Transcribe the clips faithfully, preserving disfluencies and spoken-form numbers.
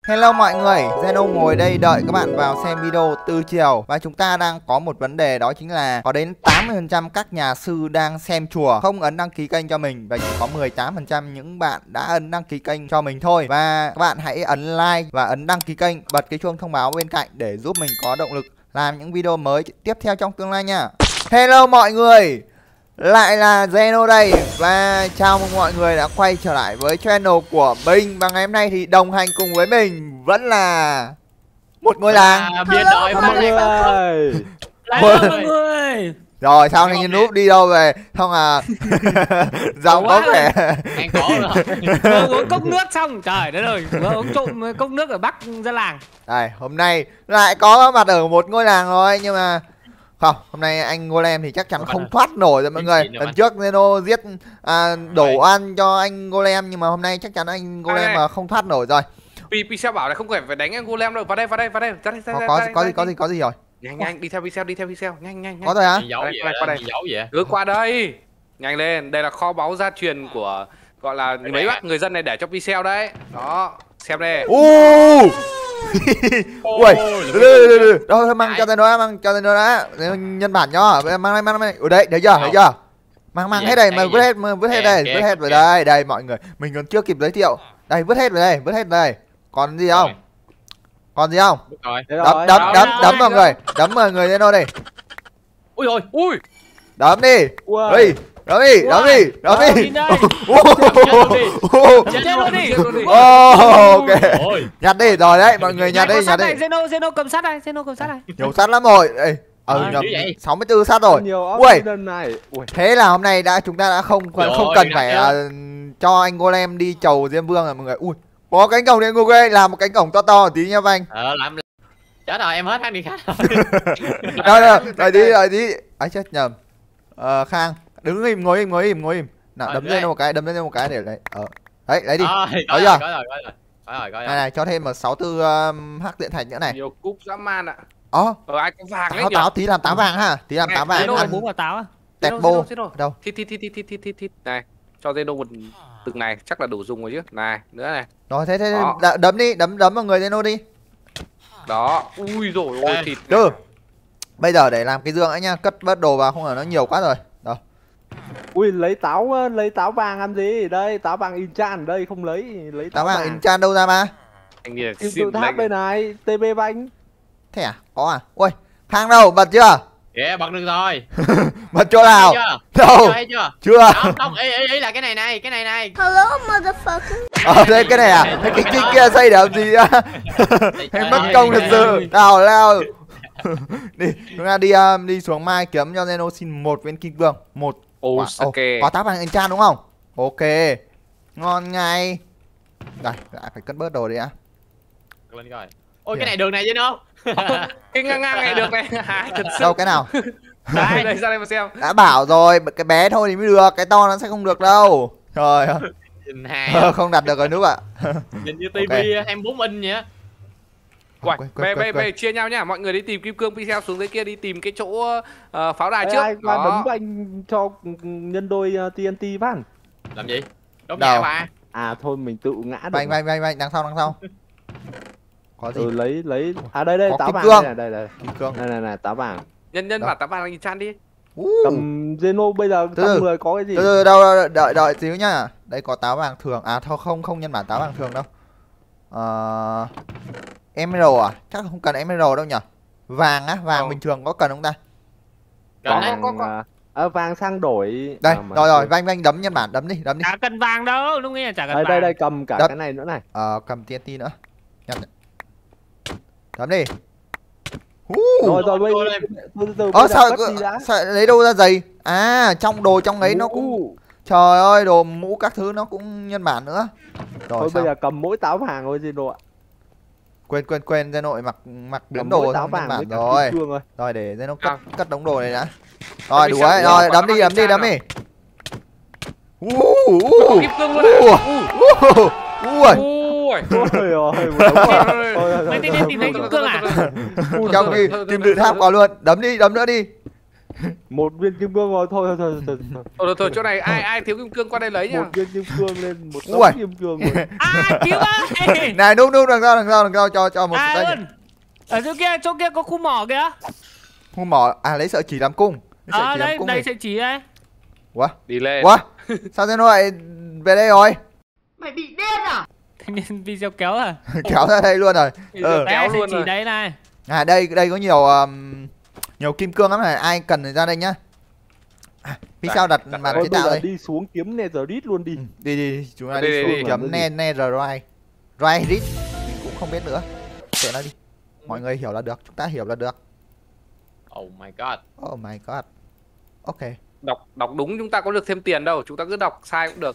Hello mọi người, Zeno ngồi đây đợi các bạn vào xem video từ chiều. Và chúng ta đang có một vấn đề, đó chính là có đến tám mươi phần trăm các nhà sư đang xem chùa không ấn đăng ký kênh cho mình. Và chỉ có mười tám phần trăm những bạn đã ấn đăng ký kênh cho mình thôi. Và các bạn hãy ấn like và ấn đăng ký kênh, bật cái chuông thông báo bên cạnh để giúp mình có động lực làm những video mới tiếp theo trong tương lai nha. Hello mọi người, lại là Zeno đây. Và chào mừng mọi người đã quay trở lại với channel của mình. Và ngày hôm nay thì đồng hành cùng với mình vẫn là một ngôi làng biệt đội mọi người. Mọi người. Rồi sao anh núp đi đâu về? Không à. Giọng có vẻ anh có rồi. Vừa uống cốc nước xong, trời đất ơi, vừa uống trộm cốc nước ở Bắc dân làng. Đây, hôm nay lại có mặt ở một ngôi làng rồi. Nhưng mà không, hôm nay anh Golem thì chắc chắn không thoát nổi rồi mọi người. Lần trước Zeno giết à, đổ ăn cho anh Golem, nhưng mà hôm nay chắc chắn anh Golem mà không thoát nổi rồi. Pixel bảo là không phải phải đánh anh Golem đâu. Vào đây, vào đây, vào đây. Ra đây, ra Có đây, có ra đây, có ra gì có gì có gì rồi? Nhanh nhanh, đi theo Pixel, đi theo Pixel, nhanh nhanh nhanh. Có rồi hả? Giấu đây, gì qua đây, qua đây. giấu gì vậy? Cứ qua đây. Nhanh lên, đây là kho báu gia truyền của gọi là mấy bác người dân này để cho Pixel đấy. Đó, xem đây. Ui. Ui, đâu mang cho tên đó, mang cho tên đó đã. Nhân bản cho, mang đây mang đây. Ở đây, thấy chưa? Thấy chưa? Mang mang hết đây, mà vứt hết, vứt hết đây, vứt hết vào đây. Đây mọi người, mình còn chưa kịp giới thiệu. Đây, vứt hết vào đây, vứt hết vào đây. Còn gì không? Còn gì không? Đấm đấm đấm đấm vào người, đấm vào người lên đâu đây. Ui rồi, ui. Đấm đi. Đi. Đấm đi, đấm đi, đấm đi. Ok. Nhặt đi rồi đấy, mọi người nhặt đi, nhặt đi. Zeno, Zeno cầm sắt này, Zeno cầm sắt này. Nhiều sắt lắm rồi. Đây. Ờ nhầm sáu mươi tư sắt rồi. Ui. Thế là hôm nay đã chúng ta đã không không cần phải cho anh Golem đi chầu Diêm Vương rồi mọi người. Ui. Có cánh cổng này ok, làm một cánh cổng to to một tí nha anh. Ờ làm chết rồi, em hết khang đi khác rồi. Đâu đâu, đợi tí, đợi tí. Ấy chết nhầm. Ờ Khang, đứng im, ngồi im, ngồi im, ngồi im. Nào đấm lên một cái, đấm lên một cái để lấy. Ờ. Đấy, lấy đi. Có chưa? Có rồi, có rồi. Có rồi, có rồi. Này này, cho thêm một sáu tư hắc điện thạch nữa này. Nhiều cúp dã man ạ. Ờ. Ờ ai có vàng đấy nhỉ? Táo tí làm táo vàng ha, tí làm táo vàng. Ăn bún vào táo á. Tẹt bô. Đâu? Thít thít thít thít thít thít thít. Này, cho Zeno một từng này chắc là đủ dùng rồi chứ. Này, nữa này. Rồi thế thế đấm đi, đấm đấm vào người Zeno đi. Đó, ui rồi ôi thịt. Được. Bây giờ để làm cái dương ấy nha, cất bớt đồ vào không là nó nhiều quá rồi. Đâu. Ui lấy táo lấy táo vàng làm gì? Đây, táo vàng Inchan đây không lấy, lấy táo, táo vàng Inchan đâu ra mà? Anh nghĩ là tự tháp bên này, tê bê banh. Thế à? Có à? Ui, Khang đâu, bật chưa? Yeah, bật được rồi. Bật chỗ nào? Đâu? Chưa? Chưa. Không, không, ý, ý, ý là cái này này, cái này này. Hello motherfucker. Ờ đây cái này à? Cái kính kia xây để làm gì á? Em mất công thật sự. Nào lao. Đi, chúng ta đi um, đi xuống mai kiếm cho Zeno xin một viên kim cương, một. Ô oh, có táo vàng Enchant đúng không? Ok. Ngon ngay. Đây, lại phải cất bớt đồ đi á. Lên coi. Ôi cái này đường này chứ đâu? Cái ngang ngang này được này. Thật sự. Đâu cái nào? Đây, đây ra đây mà xem. Đã bảo rồi, cái bé thôi thì mới được, cái to nó sẽ không được đâu. Trời ơi. Nhìn hai. Không đặt được rồi núp ạ. Nhìn như tivi em bốn inch vậy á. Uầy, bê bê bê chia nhau nhá, mọi người đi tìm kim cương Pixel xuống dưới kia đi tìm cái chỗ uh, pháo đài. Ê, trước. Ai qua đấm anh cho nhân đôi uh, tê en tê phát. Làm gì? Đốt nhà bà. À thôi mình tự ngã được. Vành vành vành vành đằng sau đằng sau. Có gì? Ừ, lấy lấy à đây đây có táo vàng cương. đây đây đây. Kim cương. Này này này táo vàng. Nhân nhân bảo táo vàng là chan đi. Uh. Cầm Zeno bây giờ trong người có cái gì? Từ từ đâu, đâu đợi đợi xíu nhá. Đây có táo vàng thường. À thôi không không nhân bản táo vàng thường đâu. Ờ uh... Emerald à? Chắc không cần Emerald đâu nhỉ? Vàng á, vàng ừ. bình thường có cần không ta? Vàng, có, có. À, vàng sang đổi. Đây, à, rồi rồi, vanh vanh đấm nhân bản, đấm đi, đấm đi. Chả cần vàng đâu, lúc ấy là chả cần đây, vàng. Đây đây cầm cả đấm. Cái này nữa này. Ờ, cầm tê en tê nữa. Nhặt. Đấm đi. Uh. Rồi rồi bây giờ Ơ sao, sao lấy đâu ra giày? À, trong đồ trong ấy uh. nó cũng trời ơi, đồ mũ các thứ nó cũng nhân bản nữa. Rồi thôi bây giờ cầm mỗi táo vàng thôi Zeno ạ. Quên quên quên Zeno nội mặc mặc biến đồ táo vàng bản rồi. rồi. Rồi để Zeno cất à. cất đống đồ này đã. Rồi đủ đấy, rồi đấm đi đấm đi đấm đi. Ui kim cương luôn ui. Ôi ôi. Mày tìm tìm thấy kim cương à? Trong đi tìm được tháp có luôn, đấm đi, đấm nữa đi. Một viên kim cương rồi, thôi thôi thôi thôi. Thôi thôi chỗ này ai ai thiếu kim cương qua đây lấy nhá. Một viên kim cương lên một Ui. đống kim cương rồi. À cứu ơi. Này núp núp đằng sau đằng sau đằng sau cho cho một À tay. luôn. Ở chỗ kia, chỗ kia có khu mỏ kìa. Khu mỏ à, lấy sợi chỉ làm cung. Lấy sợi À chỉ làm đây, cung đây này. sẽ chỉ đây. Ủa? Đi lên. Ủa? Sao Zeno lại về đây rồi? Mày bị điên à? Thanh niên video kéo à? Kéo ra đây luôn rồi. Ừ. Đây Kéo sẽ luôn chỉ rồi. đấy này. À đây đây có nhiều um, nhiều kim cương lắm này, ai cần thì ra đây nhá. À, vì sao đặt đặt màn Thôi chế bây tạo giờ đây? đi xuống kiếm Netherite luôn đi. Ừ, đi đi đi, chúng ta Đi, đi đi, xuống đi. kiếm Đi. ne netherite. Rite cũng không biết nữa. Kệ nó đi. Mọi người hiểu là được, chúng ta hiểu là được. Oh my god. Oh my god. Ok. Đọc đọc đúng chúng ta có được thêm tiền đâu, chúng ta cứ đọc sai cũng được.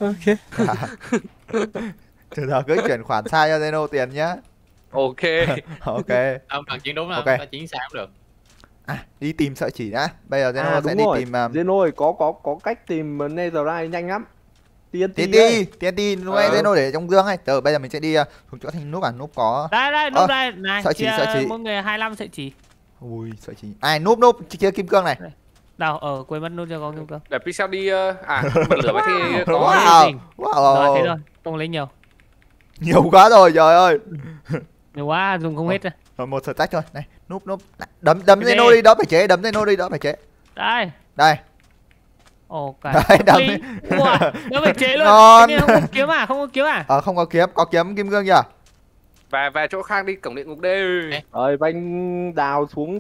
Từ giờ cứ chuyển khoản sai cho Zeno tiền nhá. Ok. Ok. Không cần chuyển đúng đâu, Ok. ta chuyển sao cũng được. À, đi tìm sợi chỉ đã. Bây giờ Zeno À sẽ đúng đi rồi. tìm um, Zeno ơi, có có có cách tìm Netherite nhanh lắm. tê en tê tê en đấy. tê, tê en tê lúc nãy Ờ. Zeno để trong dương ấy. Từ bây giờ mình sẽ đi uh, xuống chỗ thanh núp à, núp có. Đây đây, Ơ, núp đây. Này, sợi chỉ, chia sợi chỉ. mỗi người hai mươi lăm sợi chỉ. Ui, sợi chỉ. Ai núp núp chia kim cương này. Đâu, ở quên mất núp cho có kim cương. Để Pixel đi ờ, à bật lửa vậy thì có. Wow. Wow. Rồi thế rồi, không lấy nhiều. Nhiều quá rồi trời ơi. Nhiều quá dùng không hết rồi. Rồi một sợi tách thôi. Này, núp núp. Đấm đấm Cái Zeno gì? đi, đó phải chế, đấm Zeno đi, đó phải chế. Đây. Đây. Ồ cả. Đấy, đấm Lý. đi. Ủa, nó phải chế luôn. Ngon. Cái này không có kiếm à? Không có kiếm à? Ờ không có kiếm, có kiếm kim cương chưa? Về về chỗ khác đi, cổng địa ngục đi. Rồi Vanh đào xuống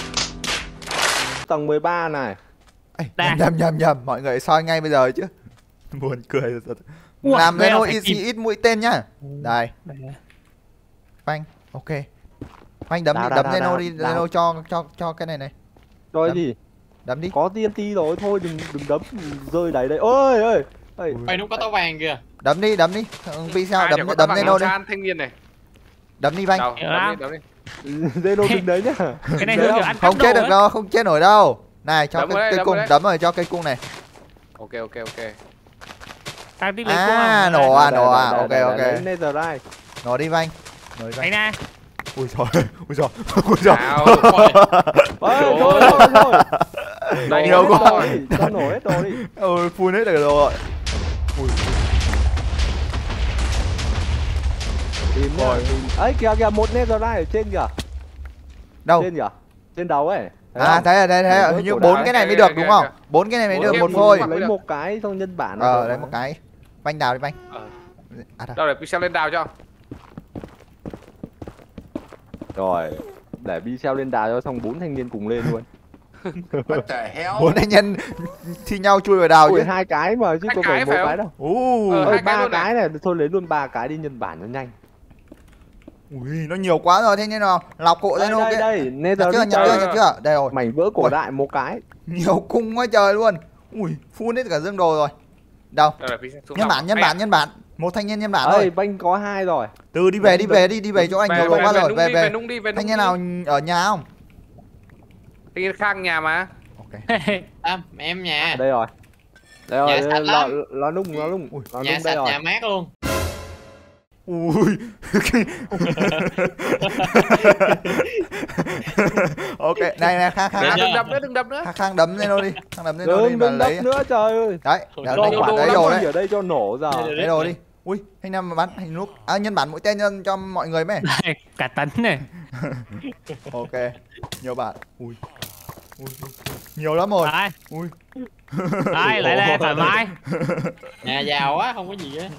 tầng mười ba này. Ê, Đây. nhầm nhầm nhầm nhầm, mọi người soi ngay bây giờ chứ. Buồn cười rồi. thật. Ủa, Làm đây là Zeno phải ít tìm. ít mũi tên nhá. Đây, Đây. Phanh, ok. Phanh đấm Đào, đi, đào, đấm đào, Zeno đào, đi, đào. Zeno cho cho cho cái này này. Rồi Đấm. gì? Đấm đi. Có tê en tê rồi, thôi đừng đừng đấm rơi đẩy đây. Ôi ơi. Ơi. Quay nút có táo vàng kìa. Đấm đi, đấm đi. Vì sao Ai đấm để có đấm tấm bằng Zeno đi. Chan thanh niên này. Đấm đi Phanh. Đâu, Hiểu đấm lắm. đi, đấm đi. Zeno đừng đấy nhá. Cái này Đấy hướng kiểu không? ăn Không cắp chết đồ được ấy. đâu, không chết nổi đâu. Này cho Đấm cái vào đây, cây đấm cung, vào đây. đấm rồi cho cây cung này. Ok ok ok. Tao đi lấy À, cung à? nổ à, Đây, nổ đây, à. đây, Ok đây, ok. lấy Netherite. Nổ đi Phanh. Nổ đi Đánh Phanh. này. Ui giời, ui giời, ui giời. Nào. Ôi thôi thôi thôi. Đây, Nhiều Nổ hết quá. đồ đi, cho nổ hết đồ đi. Ôi phun hết được rồi. Ui. Tìm nhá, Rồi. tìm. Ấy kìa kìa, một Netherite ở trên kìa. Đâu? Trên kìa. Trên đầu ấy. Thấy À không? thấy rồi, thấy thấy rồi. Hình như Cổ bốn đá. cái này mới Kìa, được kìa, đúng không? kìa. Bốn cái này mới Bốn được cái một một phôi. mặt. Lấy một cái trong nhân bản. là Ờ được lấy mà. một cái. Phanh đào đi Phanh. Ờ. À đâu. Đâu để Pixel lên đào cho. Rồi. Để bi xeo lên đà cho xong bốn thanh niên cùng lên luôn. Bốn anh nhân thi nhau chui vào đào Ui chứ. hai cái mà chứ Hai có cái phải một phải cái không? đâu. Ú. Ờ, Ơi hai cái ba luôn này. cái này, thôi lấy luôn ba cái đi nhân bản nó nhanh. Ui nó nhiều quá rồi, thế nên nào lọc cụ Đây Zeno đây kia. đây, Nhặt Nether chưa, đi nhặt chưa, chơi. nhặt chưa? Đây rồi. Mảnh vỡ cổ Ui. đại một cái. Nhiều cung quá trời luôn. Ui phun hết cả dương đồ rồi. Đâu? Đâu để Pixel xuống Nhân đào. bản, nhân Ai bản, à? nhân bản. Một thanh niên nhân bản Ơi thôi. banh có hai rồi. Từ đi về, đi về đi, đi về chỗ anh Về, nhiều đồ về, quá về rồi. nung Về đi, về về. nung đi, về nung Thanh đi. niên nào ở nhà không? Thanh niên khác nhà mà. Ok. À, em nhà. Đây rồi. Đây Nhà rồi, sạch nó lắm. nó nung nó nung. Ui, Nó Nhà nung đây sạch, rồi. nhà mát luôn. Ui. Ok, này này Khang Khang À, Dạ. đừng đập nữa, đừng đập nữa. Khang Khang đấm Zeno đi. Khang đấm Zeno đi Đừng mà đừng lấy. đập nữa trời ơi. Đấy, Thôi, để đồ, lấy đồ, quả đồ, đấy đồ, đồ Đi đấy. ở đây cho nổ giờ. Đây, đây. Lấy đồ đi. Ui, anh Nam mà bắn anh lúc à, nhân bản mũi tên cho, cho mọi người mấy. Cả tấn này. Ok, nhiều bạn. Ui. Ui. ui. Nhiều lắm rồi. Đây. Ui. Đây, lấy đây thoải mái. Nhà giàu quá, không có gì á.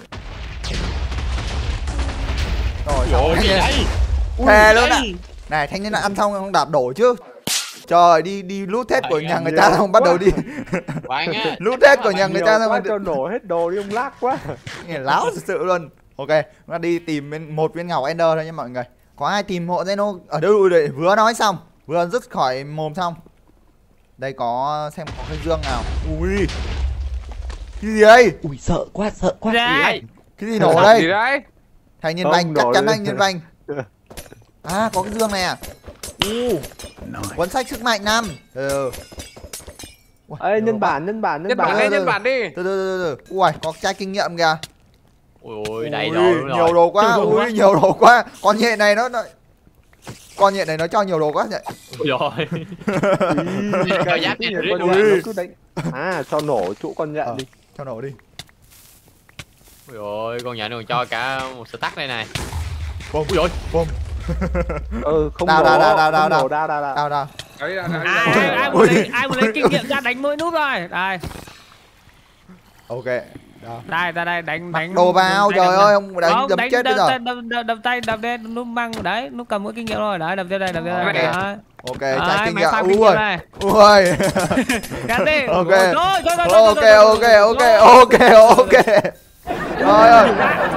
Rồi, Ôi, xong gì thanh đây? niên- thề luôn ạ. Này, thanh niên đã ăn xong không đạp đổ chứ. Trời, đi đi lút hết của Phải nhà ăn người nhiều ta không bắt đầu quá. đi. Bạn á. Lút hết của nhà người Nhiều ta quá xong cho nổ hết đồ đi ông lác quá. nghe láo thật sự luôn. Ok, chúng ta đi tìm bên một viên ngọc Ender thôi nha mọi người. Có ai tìm hộ Zeno ở đâu để vừa nói xong, vừa dứt khỏi mồm xong. Đây có xem có cái dương nào. Ui. Cái gì đây? Ui sợ quá, sợ quá. Đây. Cái gì nổ Gì đây? đấy? Thanh niên Không, banh, chắc nổ chắn đây. thanh niên banh. À có cái dương này à? U. Cuốn sách sức mạnh năm. Ừ. Ui, Ê nhiều nhân quá. bản nhân bản nhân Nhân bản bản. đi, Từ từ. nhân bản đi. Từ từ từ từ. Ui, có chai kinh nghiệm kìa. Ui ôi, đầy Ui, đồ luôn nhiều rồi. đồ quá, Nhiều đồ ui quá. nhiều đồ quá. Con nhện này nó, nó... con nhện này nó cho nhiều đồ quá vậy. Ôi rồi. Cái giáp gì nhện con rít nhện luôn. nó cứ đánh. À cho nổ chỗ con nhện Ờ. đi. Cho nổ đi. Ôi rồi, con nhện còn cho cả một stack đây này. Bom. Ui dồi. Bom. Ừ không Đào, nổ. đào, đào, đào, không đào, nổ, đào đào đào. Đào đào. Đấy là đấy ai là- ai, ai muốn lấy ai muốn lấy kinh nghiệm ra đánh mỗi nút rồi. Đây, Ok. Đó. đây ra đây đánh đánh. Đồ vào, đánh- trời đánh- ơi, ông đánh Không, đấm chết bây đập, giờ. đập, đập, đập tay đập lên nút băng đấy, nút cầm mỗi kinh nghiệm rồi đấy, đập lên đây, đập lên đây. Ok. Đấy. Ok, Đấy, trái kinh máy nghiệm. farm Ui. kinh nghiệm này. Ui. Cắt đi. Ok. Rồi, rồi, rồi, rồi, Ok, rồi, rồi, ok, rồi, ok, rồi. ok, ok. Trời ơi.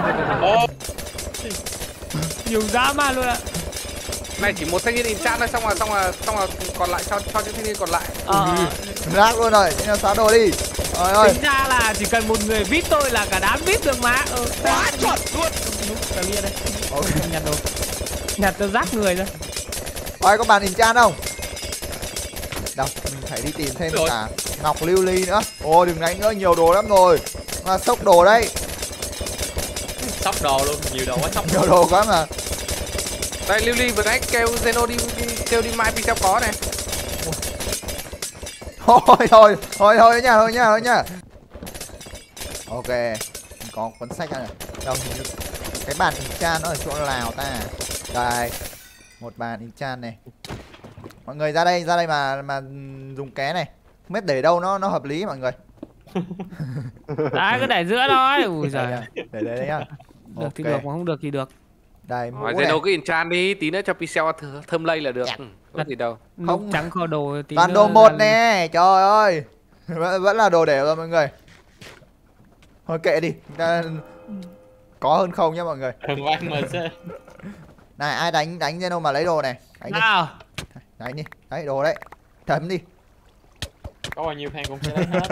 Nhiều dã man luôn ạ. Này chỉ một thanh niên enchant thôi, xong rồi xong rồi xong rồi còn lại cho cho những thanh niên còn lại. Ờ, Rác luôn rồi, thế nào xóa đồ đi. Trời ơi. tính ra là chỉ cần một người vít tôi là cả đám vít được mà. Ừ, quá chuẩn luôn. Núp cái bia đây. Ok. Nhặt đồ. Nhặt tôi rác người ra. Ôi, có bàn enchant không? Đâu, mình phải đi tìm thêm Rồi. cả ngọc lưu ly nữa. Ồ, đừng đánh nữa, nhiều đồ lắm rồi. Mà sốc đồ đây. Sóc đồ luôn, nhiều đồ quá sóc. Nhiều đồ quá mà. Đây Lưu Ly vừa nãy kêu Zeno đi, đi kêu đi mai Pixel có này. Thôi thôi, thôi thôi nha, thôi nha, thôi nha. Ok, mình có cuốn sách này. Đâu, hình như cái bàn enchant nó ở chỗ nào ta? Đây, một bàn enchant này. Mọi người ra đây, ra đây mà mà dùng ké này. Không biết để đâu nó nó hợp lý mọi người. Đấy, cứ để giữa thôi. Ui giời. Để để đấy nhá. Được thì Ok. được, mà không được thì được. Đây, mũ Hỏi này. Zeno cứ enchant đi, tí nữa cho Pixel th thơm lây là được. Dạ. Ừ, có gì đâu. Không. Không trắng kho đồ tí Toàn nữa đồ một ra- nè, trời ơi. Vẫn, vẫn là đồ để rồi mọi người. Thôi kệ đi, chúng ta có hơn không nhá mọi người. Đừng quăng mình sẽ. Này, ai đánh đánh Zeno mà lấy đồ này. Đánh đi, Nào. đánh đi. Đấy, đồ đấy. Thấm đi. Có bao nhiêu phan cũng sẽ lấy hết.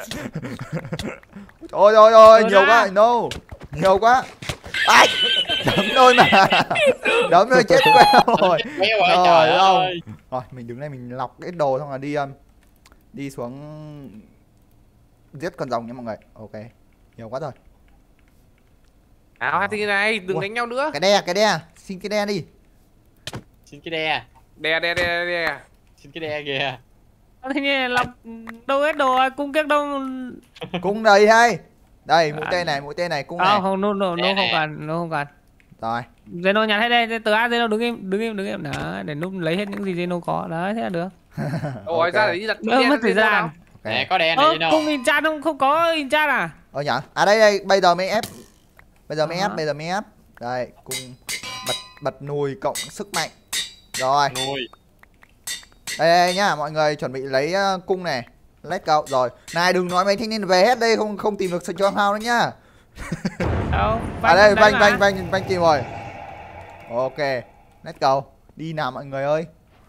Ôi ôi ôi, Đồ nhiều ra. quá, no. Nhiều quá. Ai. Đấm thôi mà. Đấm thôi chết queo rồi. Béo rồi, Trời trời ơi. ơi. Rồi, mình đứng đây mình lọc cái đồ xong là đi um, đi xuống giết con rồng nha mọi người. Ok. Nhiều quá rồi. Áo hai thanh niên này, đừng Ủa? đánh nhau nữa. Cái đe, cái đe, xin cái đe đi. Xin cái đe. Đè đè đè đè. Xin cái đe kìa. Thế như lọc đâu hết đồ rồi, cung kiếp đâu. Cung đầy hay. Đây, mũi tên này, mũi tên này, cung này. Không, không, nó nó nó Nè, không nè. cần, nó không cần. Rồi. Zeno nhặt hết đây, từ A Zeno đứng im, đứng im, đứng im. Đó, để núp lấy hết những gì Zeno có. Đấy, thế là được. Ôi Ok. ra để đi đặt Đỡ mất thời Zeno gian. nào. Ok. Nè, có đe này Ơ, gì đâu. cung enchant không, không có enchant à? Ờ nhở? À đây đây, bây giờ mới ép. Bây giờ mới Ờ. ép, bây giờ mới ép. Đây, cung bật bật nùi cộng sức mạnh. Rồi. Nuôi. Đây, đây nhá, mọi người chuẩn bị lấy uh, cung này. Let's go. Rồi. Này đừng nói mấy thanh niên về hết đây, không không tìm được sự cho hao nữa nhá. Đâu, À đây, đấy banh mà. banh banh banh tìm rồi. Ok. Let's go. Đi nào mọi người ơi.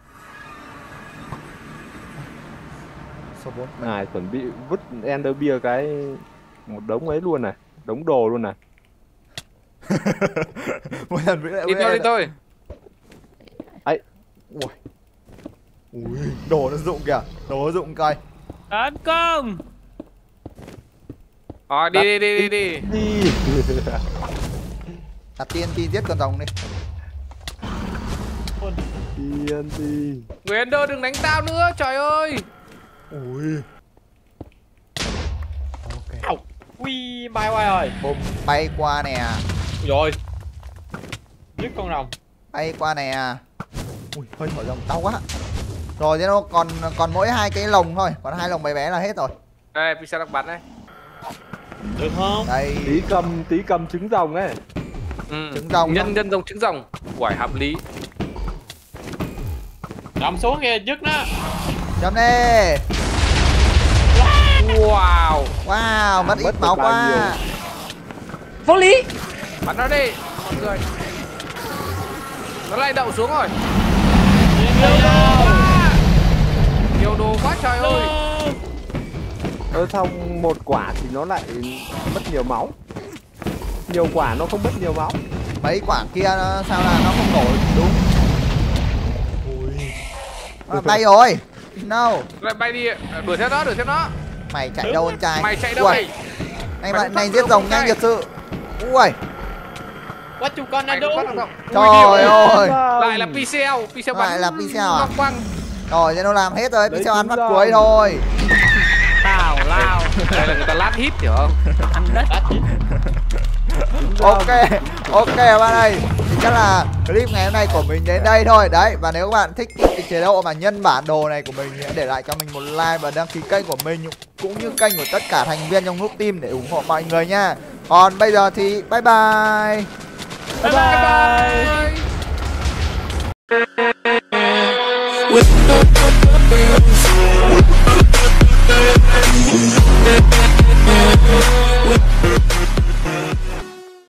Số bốn. Này chuẩn bị vứt Ender Beer cái một đống ấy luôn này, đống đồ luôn này. Một lần vĩ lại Đi thôi đi thôi. Ui. Ui, đồ nó dụng kìa. Đồ nó dụng coi. Tấn công. Rồi đi đi đi đi đi. Đi. Đặt tiên ti giết con rồng đi. Tiên đi. Người Ender đừng đánh tao nữa, trời ơi. Ui. Ok. Au. Ui, bay qua rồi. Bùm, bay qua nè. Ui rồi. Giết con rồng. Bay qua nè. Ui, hơi thổi rồng đau quá. Rồi thế nó còn còn mỗi hai cái lồng thôi, còn hai lồng bé bé là hết rồi. Đây Pixel đang bắn đây. Được không? Đây, Tí cầm tí cầm trứng rồng ấy. Ừ. trứng rồng. Nhân nhân rồng trứng rồng. Quải hợp lý. Rồng xuống kìa, dứt nó. Chấm đi. Wow. Wow, mất ít Mất máu được bao quá. nhiêu. Vô lý. Bắn nó đi. Mọi người. Nó lại đậu xuống rồi. Nhiều đồ quá trời ơi. Ơ xong một quả thì nó lại mất nhiều máu. Nhiều quả nó không mất nhiều máu. Mấy quả kia nó, sao là nó không nổi đúng. Ui. À, bay rồi. No. Lại bay đi, đuổi theo nó, đuổi theo nó. Mày chạy đâu con trai? Mày chạy đâu Ui, mày? Này Mày bạn không này thoát giết được rồng con nhanh trai. thật sự. Ui. What What you gonna Mày do? không bắt được đâu. Trời ơi. Lại là pixel, pixel bắn Lại là pixel à? ngọc quăng. Rồi, nó làm hết rồi, Đấy pixel ăn chính phát ra. cuối thôi. Tào lao. Đây là người ta lát hit hiểu không? Ăn đất. Ok, ok bạn ơi. Thì chắc là clip ngày hôm nay của mình đến đây thôi. Đấy, và nếu các bạn thích cái chế độ mà nhân bản đồ này của mình thì hãy để lại cho mình một like và đăng ký kênh của mình cũng như kênh của tất cả thành viên trong group team để ủng hộ mọi người nha. Còn bây giờ thì bye bye. Bye bye. With